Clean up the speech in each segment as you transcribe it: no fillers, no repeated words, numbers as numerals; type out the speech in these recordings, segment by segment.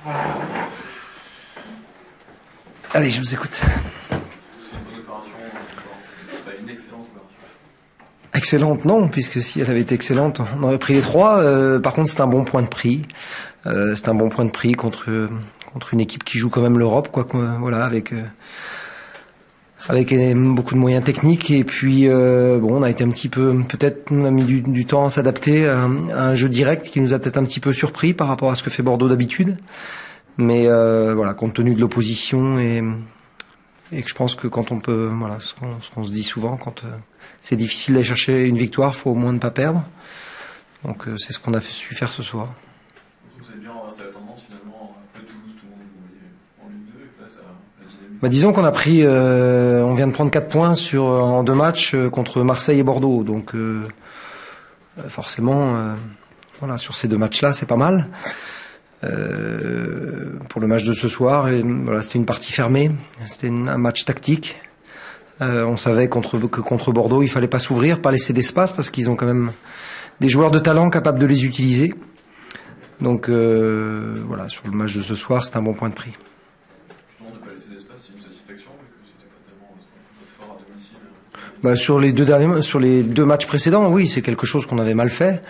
Allez, je vous écoute. Excellente, non, puisque si elle avait été excellente, on aurait pris les 3. Par contre, c'est un bon point de prix. C'est un bon point de prix contre une équipe qui joue quand même l'Europe, quoi. Voilà, avec beaucoup de moyens techniques. Et puis, bon, on a été un petit peu, peut-être, on a mis du temps à s'adapter à un jeu direct qui nous a peut-être un petit peu surpris par rapport à ce que fait Bordeaux d'habitude. Mais voilà, compte tenu de l'opposition et que je pense que quand on peut, voilà, ce qu'on se dit souvent, quand c'est difficile d'aller chercher une victoire, faut au moins ne pas perdre. Donc c'est ce qu'on a su faire ce soir. Vous avez bien inversé la tendance finalement, un peu Toulouse, tout le monde vous voyez en Ligue 2, et là ça la dynamique. Bah, disons qu'on a pris, on vient de prendre 4 points en 2 matchs contre Marseille et Bordeaux. Donc forcément, voilà, sur ces 2 matchs-là, c'est pas mal. Pour le match de ce soir, et voilà, c'était une partie fermée, c'était un match tactique. On savait que contre Bordeaux, il fallait pas s'ouvrir, pas laisser d'espace, parce qu'ils ont quand même des joueurs de talent capables de les utiliser. Donc voilà, sur le match de ce soir, c'est un bon point de prix. Justement, ne pas laisser d'espace, c'est une satisfaction, vu que c'était pas tellement fort à domicile. Bah, sur les 2 matchs précédents, oui, c'est quelque chose qu'on avait mal fait.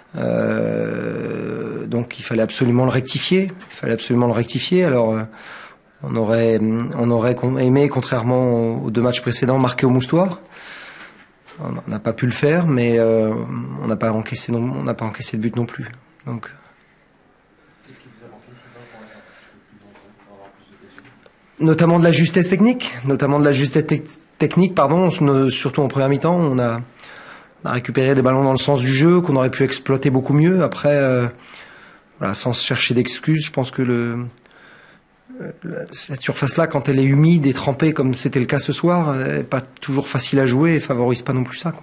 Donc il fallait absolument le rectifier. Alors on aurait aimé, contrairement aux 2 matchs précédents, marquer au moustoir. On n'a pas pu le faire, mais on n'a pas encaissé de but non plus. Donc qu'est-ce qui vous a manqué pour avoir plus de questions? notamment de la justesse technique, pardon, surtout en première mi-temps, on a récupéré des ballons dans le sens du jeu qu'on aurait pu exploiter beaucoup mieux. Après, voilà, sans se chercher d'excuses, je pense que cette surface-là, quand elle est humide et trempée comme c'était le cas ce soir, elle n'est pas toujours facile à jouer et favorise pas non plus ça, quoi.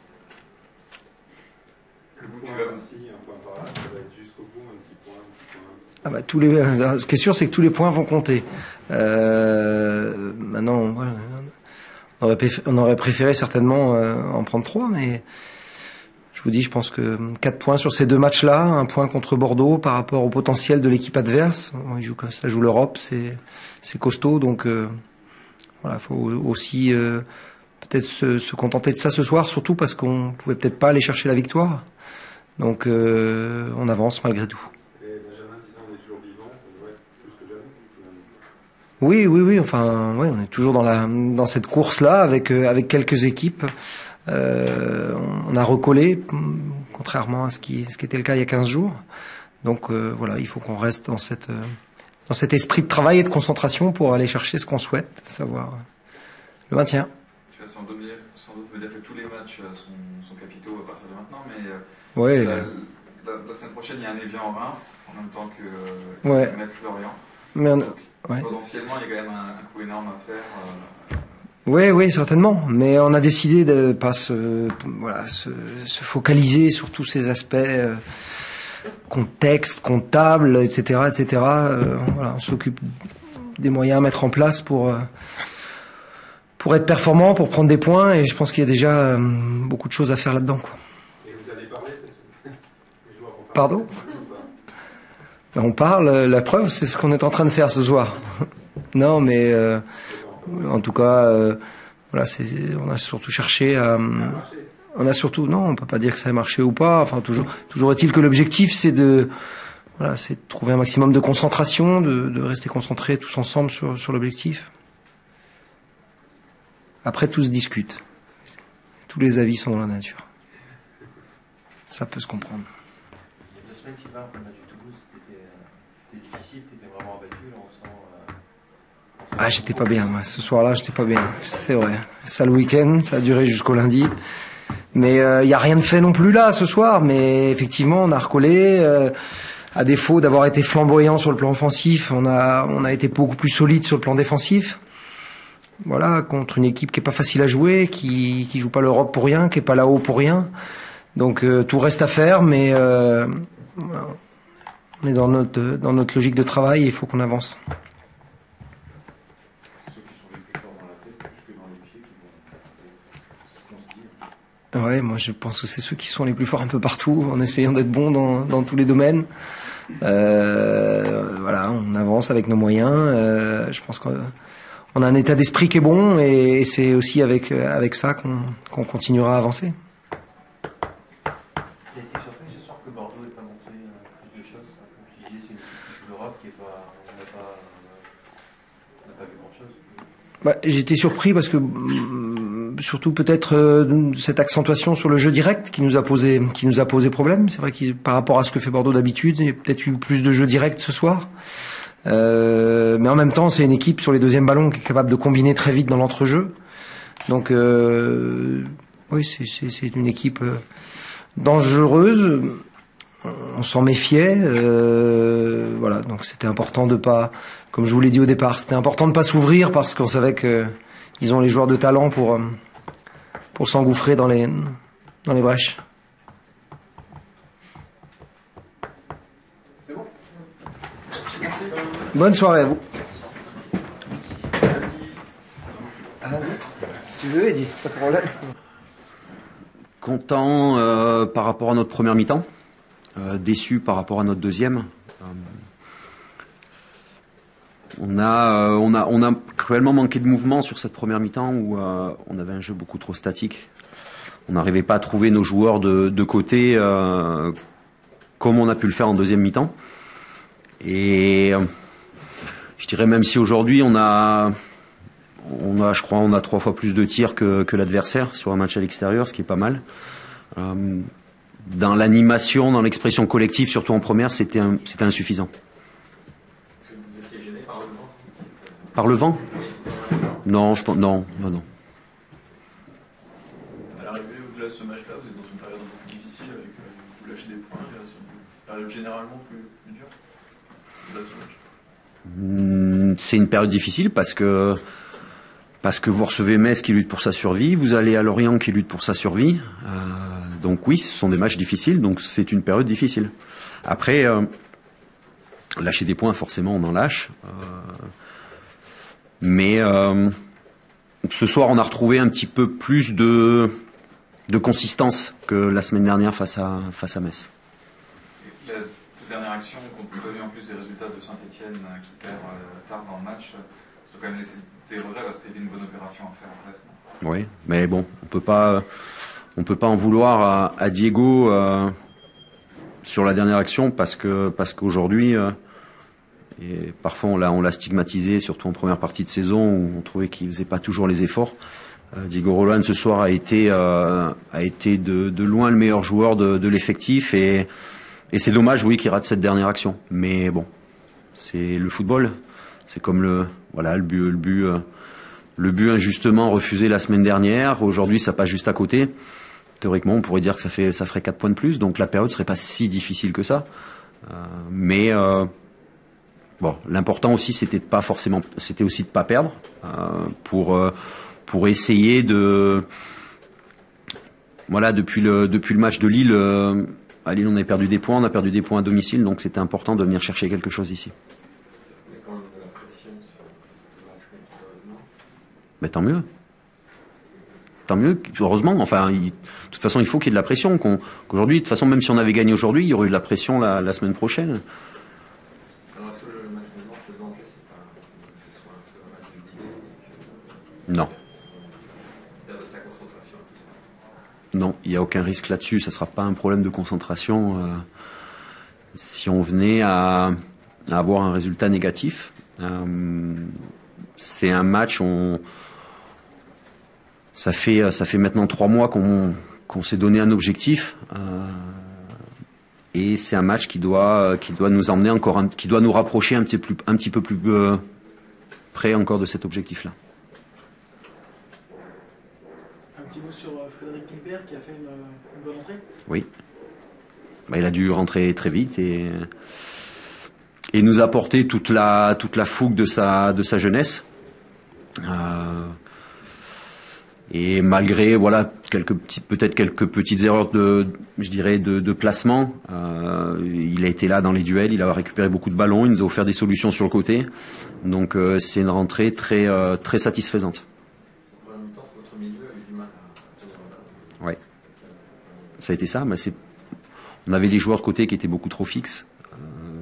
Un point par-ci, un point par-là, ça va être jusqu'au bout, un petit point. Ah bah, ce qui est sûr, c'est que tous les points vont compter. Maintenant, voilà, on aurait préféré certainement en prendre 3, mais je vous dis, je pense que 4 points sur ces 2 matchs-là, un point contre Bordeaux par rapport au potentiel de l'équipe adverse. Ça joue l'Europe, c'est costaud, donc voilà, faut aussi peut-être se contenter de ça ce soir, surtout parce qu'on pouvait peut-être pas aller chercher la victoire. Donc on avance malgré tout. Et Benjamin disant on est toujours vivant, ça doit être plus que jamais. Oui. Enfin, ouais, on est toujours dans cette course-là avec quelques équipes. On a recollé, contrairement à ce qui était le cas il y a 15 jours. Donc voilà, il faut qu'on reste dans cet esprit de travail et de concentration pour aller chercher ce qu'on souhaite, à savoir le maintien. Tu vas sans doute me dire que tous les matchs sont capitaux à partir de maintenant, mais Ouais. la semaine prochaine, il y a un Évian-Reims, en même temps que Ouais. Metz-Lorient. Mais Donc, ouais. potentiellement, il y a quand même un coup énorme à faire. Oui, certainement. Mais on a décidé de pas se focaliser sur tous ces aspects contexte, comptable, etc. Voilà, on s'occupe des moyens à mettre en place pour être performant, pour prendre des points. Et je pense qu'il y a déjà beaucoup de choses à faire là-dedans, quoi. Et vous allez parler des joueurs vont parler. Pardon ? On parle. La preuve, c'est ce qu'on est en train de faire ce soir. Non, mais en tout cas, voilà, on a surtout cherché à. Non, on peut pas dire que ça a marché ou pas. Enfin, toujours est-il que l'objectif, c'est de trouver un maximum de concentration, de rester concentrés tous ensemble sur l'objectif. Après, tout se discute. Tous les avis sont dans la nature. Ça peut se comprendre. Il y a 2 semaines, Sylvain, après le match du Toulouse, c'était difficile, tu étais vraiment abattu, là on sent. Ah, j'étais pas bien, moi. Ce soir-là, j'étais pas bien. C'est vrai. Ça, le week-end, ça a duré jusqu'au lundi. Mais il y a rien de fait non plus là ce soir. Mais effectivement, on a recollé. À défaut d'avoir été flamboyant sur le plan offensif, on a été beaucoup plus solide sur le plan défensif. Voilà, contre une équipe qui est pas facile à jouer, qui joue pas l'Europe pour rien, qui est pas là-haut pour rien. Donc tout reste à faire, mais on est dans notre logique de travail et il faut qu'on avance. Ceux qui sont les plus forts dans la tête, plus que dans les pieds, qui vont. C'est ce qu'on se dit. Ouais, moi je pense que c'est ceux qui sont les plus forts un peu partout, en essayant d'être bons dans tous les domaines. Voilà, on avance avec nos moyens. Je pense qu'on a un état d'esprit qui est bon et c'est aussi avec ça qu'on continuera à avancer. Il a été surpris ce soir que Bordeaux n'ait pas montré plus de choses. Comme tu disais, c'est une équipe qui joue l'Europe, on n'a pas vu grand-chose. Bah, j'étais surpris parce que surtout peut-être cette accentuation sur le jeu direct qui nous a posé problème. C'est vrai que par rapport à ce que fait Bordeaux d'habitude, il y a peut-être eu plus de jeu direct ce soir. Mais en même temps, c'est une équipe sur les deuxièmes ballons qui est capable de combiner très vite dans l'entrejeu. Donc oui, c'est une équipe dangereuse. On s'en méfiait. Voilà, donc c'était important de pas, comme je vous l'ai dit au départ, c'était important de pas s'ouvrir parce qu'on savait que ils ont les joueurs de talent pour s'engouffrer dans les brèches. C'est bon. Bonne soirée à vous. À lundi, si tu veux, Eddy, pas de problème. Content par rapport à notre première mi-temps, déçu par rapport à notre deuxième. On a cruellement manqué de mouvement sur cette première mi-temps où on avait un jeu beaucoup trop statique. On n'arrivait pas à trouver nos joueurs de côté comme on a pu le faire en deuxième mi-temps. Et je dirais même si aujourd'hui on a 3 fois plus de tirs que l'adversaire sur un match à l'extérieur, ce qui est pas mal. Dans l'animation, dans l'expression collective, surtout en première, c'était insuffisant. Est-ce que vous étiez gêné par le vent? Par le vent? Non, je pense non. À l'arrivée, au-delà de ce match-là, vous êtes dans une période un peu plus difficile avec vous lâchez des points. C'est une période généralement plus dure au-delà de ce match. C'est une période difficile parce que vous recevez Metz qui lutte pour sa survie, vous allez à Lorient qui lutte pour sa survie. Donc oui, ce sont des matchs difficiles, donc c'est une période difficile. Après, lâcher des points, forcément, on en lâche. Mais ce soir, on a retrouvé un petit peu plus de consistance que la semaine dernière face à Metz. Et la toute dernière action, compte tenu en plus des résultats de Saint-Etienne qui perd tard dans le match, ça doit quand même laisser des regrets parce qu'il y avait une bonne opération à faire en reste. Oui, mais bon, on peut pas en vouloir à Diego sur la dernière action parce qu'aujourd'hui, et parfois on l'a stigmatisé, surtout en première partie de saison où on trouvait qu'il faisait pas toujours les efforts. Diego Roland ce soir a été de loin le meilleur joueur de l'effectif et c'est dommage, oui, qu'il rate cette dernière action. Mais bon, c'est le football, c'est comme le but injustement refusé la semaine dernière. Aujourd'hui, ça passe juste à côté. Théoriquement, on pourrait dire que ça ferait 4 points de plus, donc la période serait pas si difficile que ça. Mais bon, l'important aussi, c'était aussi de pas perdre pour essayer de, voilà, depuis le match de Lille, à Lille on a perdu des points à domicile, donc c'était important de venir chercher quelque chose ici. Mais tant mieux. Heureusement. Enfin, de toute façon, il faut qu'il y ait de la pression. Qu'aujourd'hui, de toute façon, même si on avait gagné aujourd'hui, il y aurait eu de la pression la semaine prochaine. Alors, est-ce que le match de dimanche, le danger, c'est pas que ce soit un match de bidet? Non. Perdre sa concentration et tout ça? Non, il n'y a aucun risque là-dessus. Ça ne sera pas un problème de concentration. Si on venait à avoir un résultat négatif, c'est un match. Ça fait maintenant 3 mois qu'on s'est donné un objectif et c'est un match qui doit nous emmener qui doit nous rapprocher un petit peu plus près encore de cet objectif-là. Un petit mot sur Frédéric Guilbert qui a fait une bonne entrée. Oui, il a dû rentrer très vite et nous apporter toute la fougue de sa jeunesse. Et malgré peut-être quelques petites erreurs de placement, il a été là dans les duels, il a récupéré beaucoup de ballons, il nous a offert des solutions sur le côté. Donc c'est une rentrée très très satisfaisante. En même temps, votre milieu a eu du mal à tenir là. Ouais. Ça a été ça, mais on avait les joueurs de côté qui étaient beaucoup trop fixes.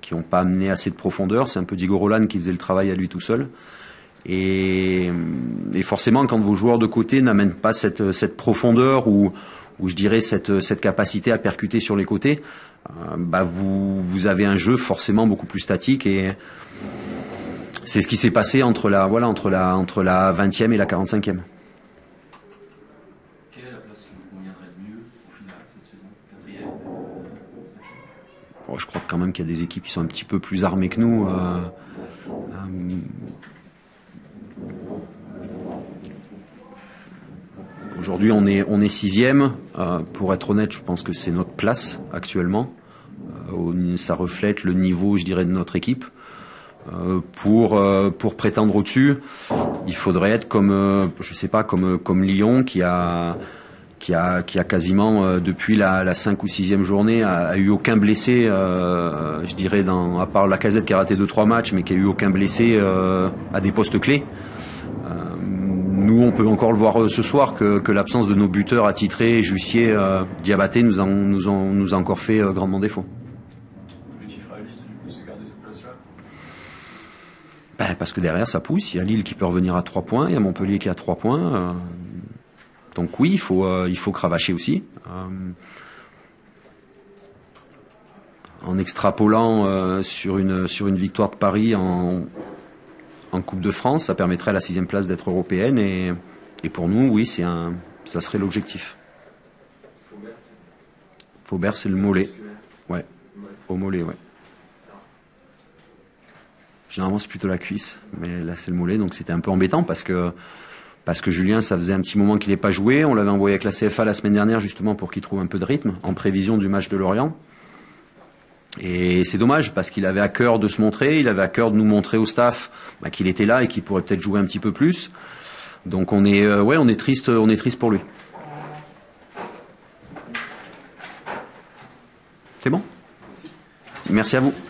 ont pas amené assez de profondeur. C'est un peu Diego Roland qui faisait le travail à lui tout seul. Et forcément, quand vos joueurs de côté n'amènent pas cette profondeur ou je dirais cette capacité à percuter sur les côtés, vous avez un jeu forcément beaucoup plus statique, et c'est ce qui s'est passé entre la 20e et la 45e. Quelle est la place qui vous conviendrait le mieux au final cette saison? 4e? Je crois quand même qu'il y a des équipes qui sont un petit peu plus armées que nous. Aujourd'hui, on est 6e. Pour être honnête, je pense que c'est notre place actuellement. Ça reflète le niveau, je dirais, de notre équipe. Pour prétendre au-dessus, il faudrait être comme Lyon qui a quasiment depuis la 5 ou 6e journée a eu aucun blessé, je dirais, à part Lacazette qui a raté 2-3 matchs, mais qui a eu aucun blessé à des postes clés. Nous, on peut encore le voir ce soir que l'absence de nos buteurs attitrés, Jussier, Diabaté, nous a encore fait grandement défaut. L'objectif réaliste, du coup, c'est garder cette place-là. Parce que derrière, ça pousse. Il y a Lille qui peut revenir à 3 points, il y a Montpellier qui a 3 points. Donc oui, il faut cravacher aussi. En extrapolant sur une victoire de Paris en Coupe de France, ça permettrait à la 6e place d'être européenne, et pour nous, oui, ça serait l'objectif. Faubert, c'est le mollet. Ouais, au mollet, ouais. Généralement, c'est plutôt la cuisse, mais là, c'est le mollet, donc c'était un peu embêtant parce que Julien, ça faisait un petit moment qu'il n'ait pas joué. On l'avait envoyé avec la CFA la semaine dernière, justement, pour qu'il trouve un peu de rythme, en prévision du match de Lorient. Et c'est dommage, parce qu'il avait à cœur de se montrer, il avait à cœur de nous montrer au staff qu'il était là et qu'il pourrait peut-être jouer un petit peu plus. Donc on est triste pour lui. C'est bon ? Merci à vous.